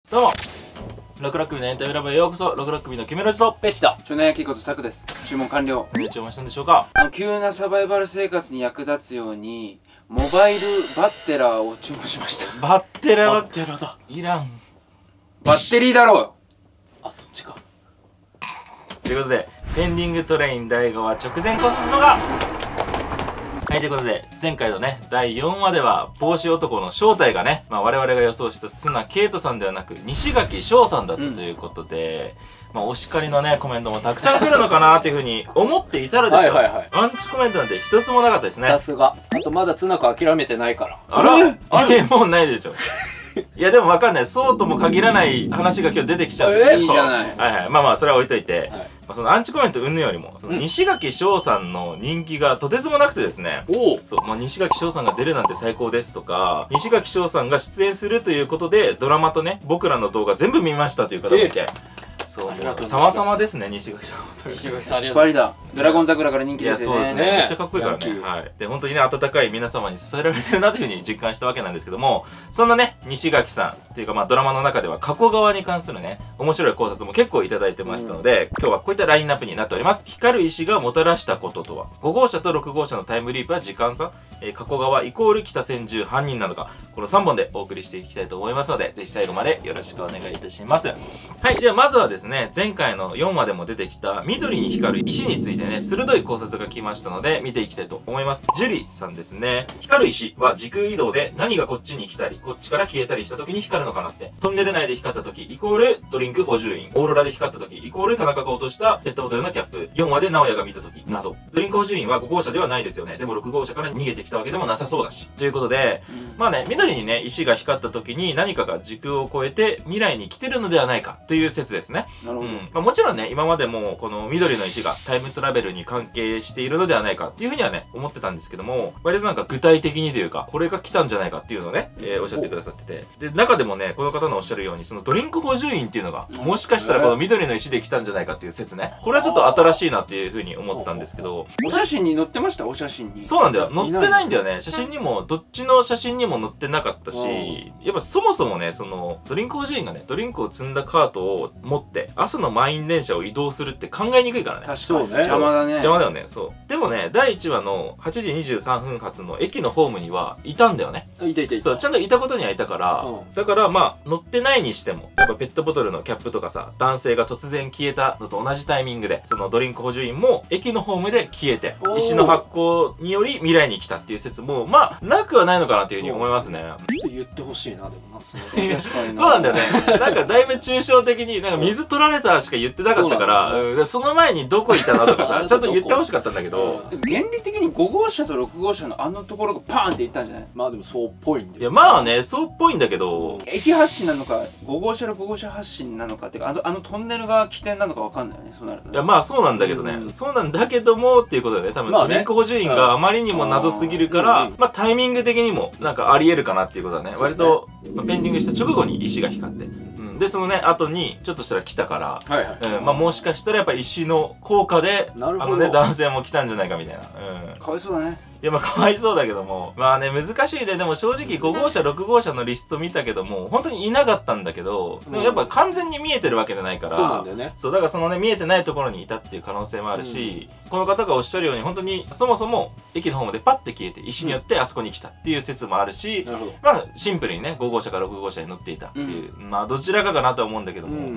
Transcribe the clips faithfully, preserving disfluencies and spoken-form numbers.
どうもろくろっ組のエンタメラボへようこそ。ろくろっ組のキメロジとペチと少年野球ことサクです。注文完了。 何を注文したんでしょうか。 あの急なサバイバル生活に役立つようにモバイルバッテラーを注文しました。 バッテラバッテラだ。 いらん。 バッテリーだろうよ。 あ、そっちか。 ということでペンディングトレインだいご話直前考察のがはい、ということで、前回のね、だいよんわでは、帽子男の正体がね、まあ我々が予想した綱啓人さんではなく、西垣翔さんだったということで、うん、まあお叱りのね、コメントもたくさん来るのかなっていうふうに思っていたらですよ。はいはいはい。アンチコメントなんて一つもなかったですね。 さすが。あとまだ綱子諦めてないから。 あらあれもうないでしょ。いやでも分かんない。そうとも限らない話が今日出てきちゃうんですけど。 いいじゃない。 はいはい。まあまあそれは置いといて、はい、まあそのアンチコメント云々よりも、その西垣翔さんの人気がとてつもなくてですね。おお。そう、もう西垣翔さんが出るなんて最高ですとか、西垣翔さんが出演するということで、ドラマとね、僕らの動画全部見ましたという方もいて。そう、もう様々ですね、西垣さん。 西垣さんありがとうございます。 ドラゴン桜から人気ですね。 いや、そうですね。めっちゃかっこいいからね。はい。で、本当にね、温かい皆様に支えられてるなというふうに実感したわけなんですけども、そんなね、西垣さんっていうか、まあドラマの中では加古川に関するね、面白い考察も結構いただいてましたので、今日はこういったラインナップになっております。光る石がもたらしたこととは、ご号車とろく号車のタイムリープは時間差、えー、加古川イコール北千住犯人なのか、このさんぼんでお送りしていきたいと思いますので、ぜひ最後までよろしくお願いいたします。はい。ではまずはですね、前回のよんわでも出てきた緑に光る石についてね、鋭い考察が来ましたので見ていきたいと思います。ジュリさんですね。光る石は時空移動で何がこっちに来たりこっちから消えたりした時に光るのかなって。トンネル内で光った時イコールドリンク補充員。オーロラで光った時イコール田中が落としたペットボトルのキャップ。よんわで直哉が見た時謎。ドリンク補充員はご号車ではないですよね。でもろく号車から逃げてきたわけでもなさそうだし。ということで、うん、まあね、緑にね、石が光った時に何かが時空を超えて未来に来てるのではないかという説ですね。なるほど。うん、まあ、もちろんね、今までもこの緑の石がタイムトラベルに関係しているのではないかっていうふうにはね、思ってたんですけども、割となんか具体的にというか、これが来たんじゃないかっていうのをね、えー、おっしゃってくださってて。で、中でもね、この方のおっしゃるように、そのドリンク補充員っていうのが、もしかしたらこの緑の石で来たんじゃないかっていう説ね。これはちょっと新しいなっていうふうに思ったんですけど。 お写真に載ってました？お写真に。 そうなんだよ。載ってないんだよね。写真にも、どっちの写真にも載ってなかったし、やっぱそもそもね、その、ドリンク補充員がね、ドリンクを積んだカートを持って、朝の満員電車を移動するって考えにくいからね。 確かに。邪魔だね。 邪魔だよね。そう。でもね、だいいちわのはちじにじゅうさんぷん発の駅のホームにはいたんだよね。 いたいたいた。 そう、ちゃんといたことにはいたから、うん、だからまあ、乗ってないにしても、やっぱペットボトルのキャップとかさ、男性が突然消えたのと同じタイミングで、そのドリンク補充員も駅のホームで消えて、石の発酵により未来に来たっていう説も、まあ、なくはないのかなっていうふうに思いますね。 ちょっと言ってほしいな、でもな、それ。確かにそうなんだよね。なんかだいぶ抽象的に、なんか水取られたしか言ってなかったから、うん、その前にどこいたのとかさ、ちゃんと言ってほしかったんだけど、 原理的にご号車とろく号車のあのところがパーンっていったんじゃない？ まあでもそうっぽいんで。 いやまあね、そうっぽいんだけど、 駅発進なのかご号車ろく号車発進なのかっていうか、あのあのトンネルが起点なのかわかんないよね、そうなると、ね。 いやまあそうなんだけどね、うん、そうなんだけどもっていうことでね、多分ドリンク補充員があまりにも謎すぎるから、まあタイミング的にもなんかありえるかなっていうことだね。割と、まあ、ペンディングした直後に石が光って。で、そのね、後に、ちょっとしたら来たから、はいはい、うん、まあもしかしたらやっぱ石の効果で、あのね、男性も来たんじゃないかみたいな。うん。 かわいそうだね。 いやまあかわいそうだけども、まあね、難しいね。でも正直ご号車ろく号車のリスト見たけども、本当にいなかったんだけど、でもやっぱ完全に見えてるわけじゃないから、 そうなんだよね。 そう、だからそのね、見えてないところにいたっていう可能性もあるし、うん、この方がおっしゃるように本当にそもそも駅の方までパッて消えて石によってあそこに来たっていう説もあるし、うん、まあシンプルにね、ご号車からろく号車に乗っていたっていう、うん、まあどちらかかなとは思うんだけども、うんうん、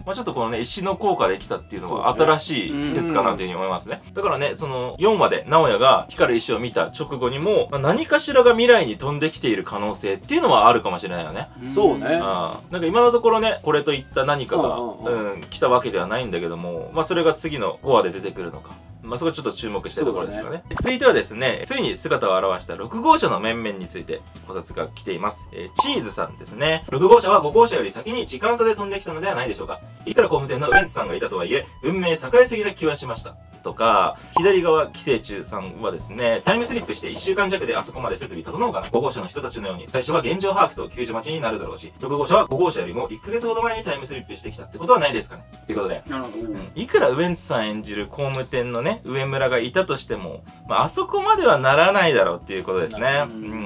まあちょっとこのね、石の効果で来たっていうのは新しい説かなというふうに思いますね。だからね、そのよんわで直哉が光る石を見た直後にも、まあ、何かしらが未来に飛んできている可能性っていうのはあるかもしれないよね。 そうね。 あなんか今のところね、これといった何かが、うん、来たわけではないんだけども、まあそれが次のごわで出てくるのか。まあそこちょっと注目したいところですかね。ね続いてはですね、ついに姿を現したろく号車の面々について考察が来ています。えー、チーズさんですね。ろく号車はご号車より先に時間差で飛んできたのではないでしょうか。いくら工務店のウエンツさんがいたとはいえ、運命栄えすぎな気はしました。とか、左側寄生虫さんはですね、タイムスリップしていっしゅうかん弱であそこまで設備整うかな。ご号車の人たちのように、最初は現状把握と救助待ちになるだろうし、ろく号車はご号車よりもいっかげつほど前にタイムスリップしてきたってことはないですかね。ということで。なるほど。うん。いくらウエンツさん演じる工務店のね、上村がいたとしても、まあ、あそこまではならないだろうっていうことですね。うん。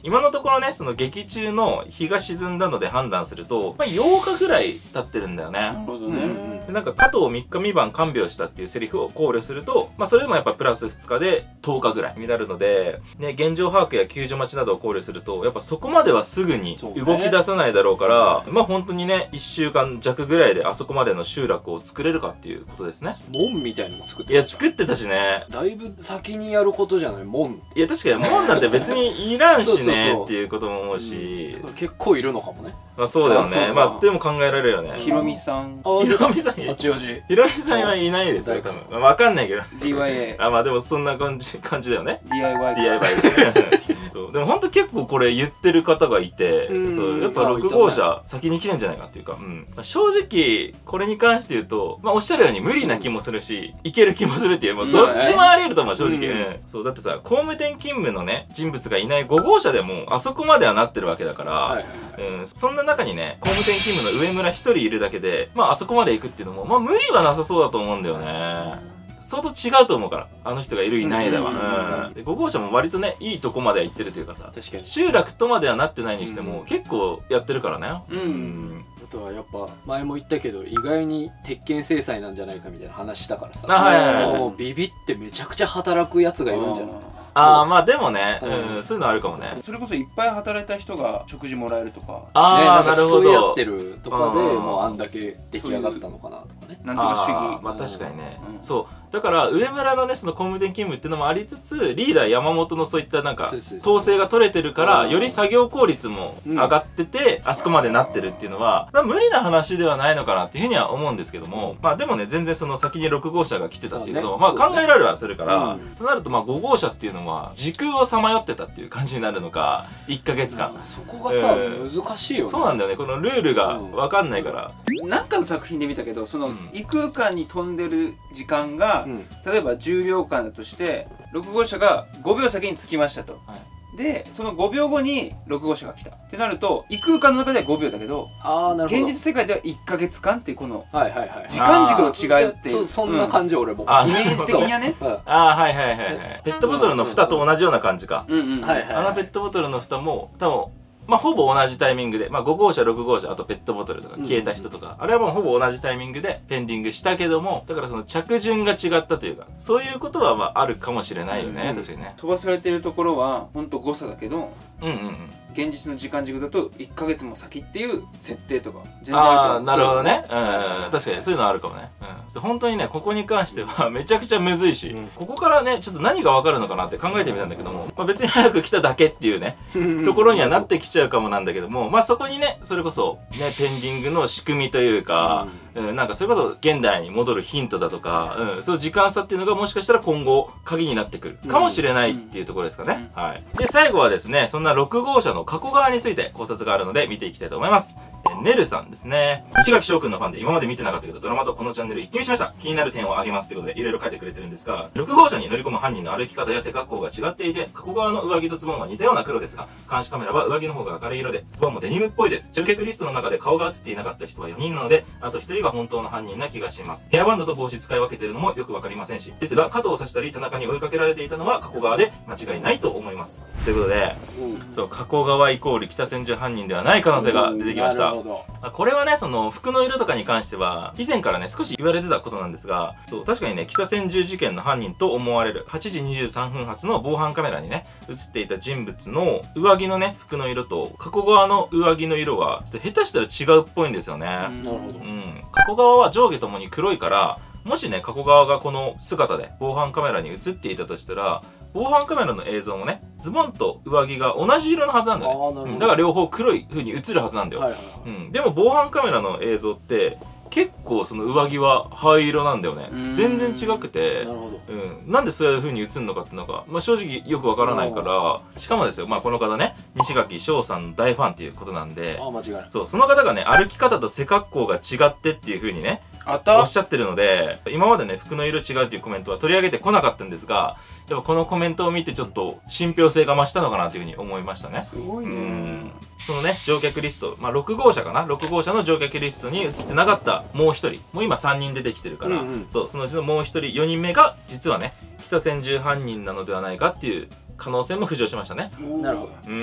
今のところねその劇中の日が沈んだので判断すると、まあ、ようかぐらい経ってるんだよね。 なるほどね。 でなんか加藤みっかみばん看病したっていうセリフを考慮すると、まあ、それでもやっぱプラスふつかでとおかぐらいになるので、ね、現状把握や救助待ちなどを考慮するとやっぱそこまではすぐに動き出さないだろうから、ね、まあ本当にねいっしゅうかんじゃくぐらいであそこまでの集落を作れるかっていうことですね。 門みたいのも作っていや作ってたしね。 だいぶ先にやることじゃない、門。 いや確かに門なんて別にいらんしそうそうそうねっていうことも思うし、 うん、結構いるのかもね。 まあそうだよね。 あそうかまあでも考えられるよね。 ひろみさん、 あひろみさん、 八王子ひろみさんはいないですよ多分。まあわかんないけど。 ディーワイエー、 あまあでもそんな感じ感じだよね。 ディーアイワイディーアイワイ そうでもほんと結構これ言ってる方がいて、 うんそうやっぱあろく号車先に来てんじゃないかっていうか、うんまあ、正直これに関して言うと、まあ、おっしゃるように無理な気もするし、いける気もするっていう、まあ、どっちもあり得ると思う正直、 うんうんそうだってさ工務店勤務のね人物がいないご号車でもあそこまではなってるわけだから、 はいうん、そんな中にね工務店勤務の上村一人いるだけで、まあ、あそこまで行くっていうのも、まあ、無理はなさそうだと思うんだよね。相当違うと思うからあの人がいるいないだわ、 うんうんでご号車も割とねいいとこまでは行ってるというかさ、 確かに。 集落とまではなってないにしても、 うん結構やってるからね。 うんうんあとはやっぱ前も言ったけど意外に鉄拳制裁なんじゃないかみたいな話したからさ、 あはいはいはいもうビビってめちゃくちゃ働くやつがいるんじゃない。 ああまあでもね、 うんうん、そういうのあるかもね。 それこそいっぱい働いた人が食事もらえるとか、 ああ、 ねなるほ競い合どってるとかでうんもうあんだけ出来上がったのかなとかね。 なんとか主義、 あーまあ確かにね、 うんそうだから上村のねその工務店勤務っていうのもありつつリーダー山本のそういったなんかそうそうそう統制が取れてるからうんより作業効率も上がってて、あそこまでなってるっていうのは、まあ、無理な話ではないのかなっていうふうには思うんですけども、まあでもね全然その先にろく号車が来てたっていうことを、まあまあねそうね考えられはするから、 うんとなるとまあご号車っていうのは時空をさまよってたっていう感じになるのかいっかげつかんなんかそこがさ、 うん難しいよね。 そうなんだよねこのルールが分かんないから、 なんかの作品で見たけど、そのうん異空間に飛んでる時間が、 うん例えばじゅうびょうかんだとしてろく号車がごびょう先に着きましたと、 はいでそのごびょうごにろく号車が来たってなると異空間の中ではごびょうだけどああなるほど。 現実世界ではいっかげつかんっていうこのはいはいはい。 時間軸の違いっていうそそんな感じ、俺も。 あイメージ的にはねうんああはいはいはいはいペットボトルの蓋と同じような感じか、 うんうんはいはいあのペットボトルの蓋も多分まあほぼ同じタイミングで、まあ、ご号車ろく号車あとペットボトルとか消えた人とか、あれはもうほぼ同じタイミングでペンディングしたけどもだからその着順が違ったというかそういうことはまああるかもしれないよね、 うん確かにね飛ばされてるところはほんと誤差だけどうんうんうん現実の時間軸だといっかげつも先っていう設定とか全然あるああと思うなるほどね、 そううんうんうん、確かにそういうのあるかもね、うん、本当にねここに関してはめちゃくちゃむずいし、 うんここからねちょっと何が分かるのかなって考えてみたんだけども、まあ、別に早く来ただけっていうねうんところにはなってきちゃうかもなんだけども、まあそこにねそれこそねペンディングの仕組みというか、うんなんかそれこそ現代に戻るヒントだとか、うん、その時間差っていうのがもしかしたら今後鍵になってくるかもしれないっていうところですかね、 うんはい。で最後はですねそんなろく号車の加古川について考察があるので見ていきたいと思います。えネルさんですね、石垣翔くんのファンで今まで見てなかったけどドラマとこのチャンネル一気見しました。気になる点を挙げますということでいろいろ書いてくれてるんですが、ろく号車に乗り込む犯人の歩き方や背格好が違っていて、加古川の上着とズボンは似たような黒ですが、監視カメラは上着の方が明るい色でズボンもデニムっぽいです。乗客リストの中で顔が映っていなかった人はよにんなので、あとひとりが本当の犯人な気がします。ヘアバンドと帽子使い分けてるのもよくわかりませんし、ですが加藤を刺したり田中に追いかけられていたのは加古川で間違いないと思います。ということで、 うんそう加古川イコール北千住犯人ではない可能性が出てきましたなる。ほど。 あこれはねその服の色とかに関しては以前からね少し言われてたことなんですが、そう確かにね北千住事件の犯人と思われるはちじにじゅうさんぷん発の防犯カメラにね映っていた人物の上着のね服の色と加古川の上着の色はちょっと下手したら違うっぽいんですよね。 うんなるほどう。ん、加古川は上下ともに黒いからもしね加古川がこの姿で防犯カメラに映っていたとしたら防犯カメラの映像もねズボンと上着が同じ色のはずなんだよね。 ああなるほど。 うんだから両方黒い風に映るはずなんだよ。 はいはいはい。 うん、でも防犯カメラの映像って結構その上着は灰色なんだよね。 うん全然違くてなるほど。 うん、なんでそういう風に映るのかっていうのが、まあ、正直よくわからないからしかもですよ、まあ、この方ね西垣翔さんの大ファンっていうことなんでああ間違いない。 そうその方がね歩き方と背格好が違ってっていう風にねおあったっしゃってるので今までね服の色違うっていうコメントは取り上げてこなかったんですがやっぱこのコメントを見てちょっと信憑性が増したのかなという風に思いましたね。 すごいうねんそのね乗客リスト、まあ、ろく号車かなろく号車の乗客リストに映ってなかったもうひとりもう今さんにん出てきてるから、 うんうんそうそのうちのもうひとりよにんめが実はね北千住犯人なのではないかっていう可能性も浮上しましたね。 なるほど。 うん。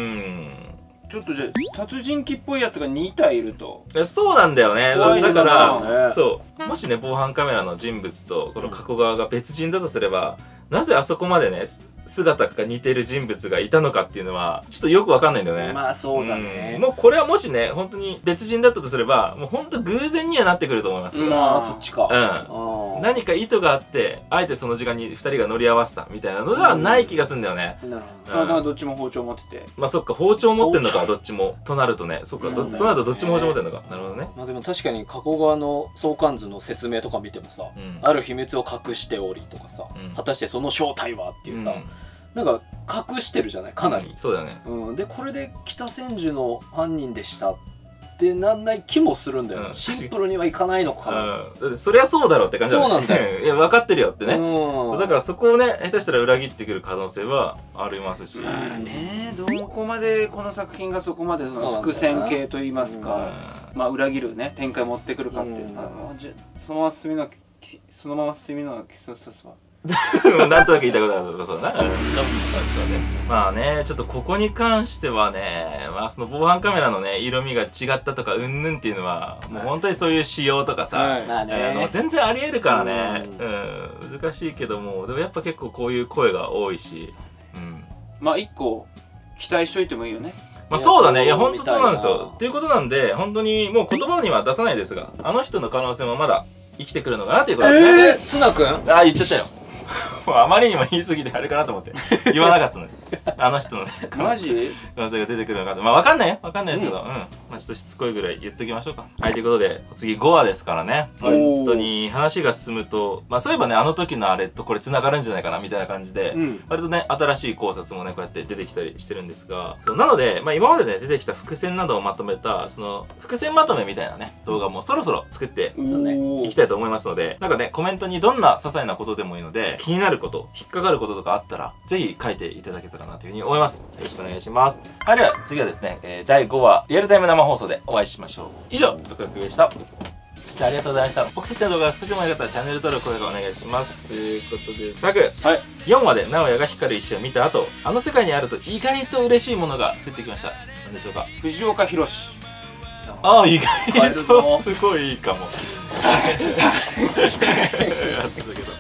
ちょっとじゃあ殺人鬼っぽいやつがにたいいると。 いやそうなんだよね。 怖いですだから、 ねそうもしね防犯カメラの人物とこの加古川が別人だとすれば、なぜあそこまでね姿が似てる人物がいたのかっていうのはちょっとよくわかんないんだよね。 まあそうだね、 うんもうこれはもしね本当に別人だったとすればもう本当偶然にはなってくると思いますよ。 まあそっちか、 うんあ何か意図があってあえてその時間にふたりが乗り合わせたみたいなのではない気がするんだよね。 あなるほ体はどっちも包丁持ってて。 まあそっか包丁持ってんのかどっちもとなるとねそっかどそうだよねとなるとどっちも包丁持ってんのかなるほどね。 ど。まあでも確かに加古川の相関図の説明とか見てもさ、 うんある秘密を隠しておりとかさ、 うん果たしてその正体はっていうさ、 うんなんか隠してるじゃないかなり、 そうだね。 うんでこれで北千住の犯人でしたってなんない気もするんだよな、 うんシンプルにはいかないのかな、 うんだってそりゃそうだろうって感じそうなんだよいや分かってるよってね、 うん、 だからそこをね下手したら裏切ってくる可能性はありますし、 まあね、どこまでこの作品がそこまでそそうなんだよなの伏線系といいますか、 うまあ裏切るね展開持ってくるかっていううんのは、もうじゃそのまま進みのきそのまま進みのがきそうそうそう。 んなんとなく言いたいことあるとかそうだな、うんそうねまあねちょっとここに関してはね、まあ、その防犯カメラのね色味が違ったとかうんぬんっていうのはもう本当にそういう仕様とかさ、 はいまああのね全然ありえるからね、 ううん難しいけどもでもやっぱ結構こういう声が多いし、うんまあ一個期待しといてもいいよね。 まあそうだね。いや、 そう本当そうなんですみたいな。 よっていうことなんで、本当にもう言葉には出さないですが、あの人の可能性もまだ生きてくるのかなっていうことですね。 えー、ツナ君ああ、言っちゃったよ。もうあまりにも言い過ぎてあれかなと思って。言わなかったのに。あの人のね、 マジ？ 可能性が出てくるのかと。まあわかんないよ。わかんないですけど、うん。まあちょっとしつこいぐらい言っときましょうか。はい、ということで、次ごわですからね。 はい本当に話が進むと、まあそういえばね、あの時のあれとこれ繋がるんじゃないかなみたいな感じで、 うん割とね新しい考察もねこうやって出てきたりしてるんですがそうなので、まあ、今までね出てきた伏線などをまとめたその伏線まとめみたいなね動画もそろそろ作ってそうねおーいきたいと思いますのでなんかねコメントにどんな些細なことでもいいので気になること引っかかることとかあったらぜひ書いていただけたらなというふうに思います。よろしくお願いします。はいでは次はですね、えー、だいごわリアルタイム生放送でお会いしましょう。以上ドクドクでした。ご視聴ありがとうございました。僕たちの動画が少しでも良かったらチャンネル登録、高評価お願いします。ということで、サクはい。 よんわで直哉が光る石を見た後、あの世界にあると意外と嬉しいものが降ってきました。何でしょうか。 藤岡弘。 ああ、意外変えるぞとすごいいいかも。やってたけど